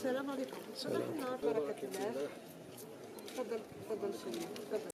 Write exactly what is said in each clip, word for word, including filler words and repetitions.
السلام عليكم. صباح النور، بركة الله. تفضل تفضل سيدي، تفضل.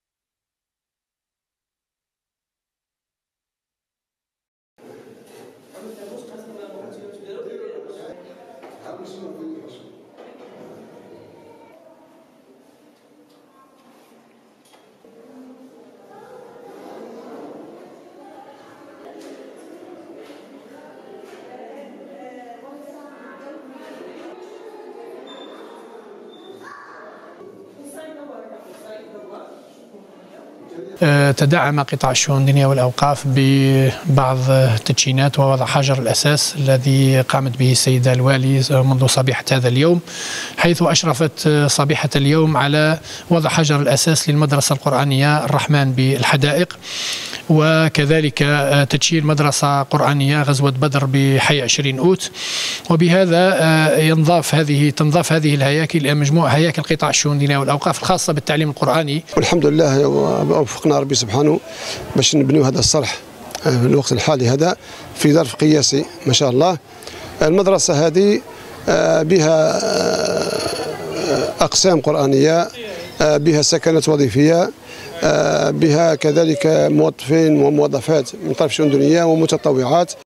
تدعم قطاع الشؤون الدينية والأوقاف ببعض التدشينات ووضع حجر الأساس الذي قامت به السيدة الوالي منذ صبيحة هذا اليوم، حيث أشرفت صبيحة اليوم على وضع حجر الأساس للمدرسة القرآنية الرحمن بالحدائق، وكذلك تدشين مدرسة قرآنية غزوة بدر بحي عشرين أوت. وبهذا ينضاف هذه تنضاف هذه الهياكل إلى مجموعة هياكل قطاع الشؤون الدينية والأوقاف الخاصة بالتعليم القرآني. والحمد لله وفقنا ربي سبحانه باش نبنيو هذا الصرح في الوقت الحالي هذا في ظرف قياسي ما شاء الله. المدرسة هذه بها أقسام قرآنية، بها سكنات وظيفية، بها كذلك موظفين وموظفات من طرف الشؤون الدينية ومتطوعات.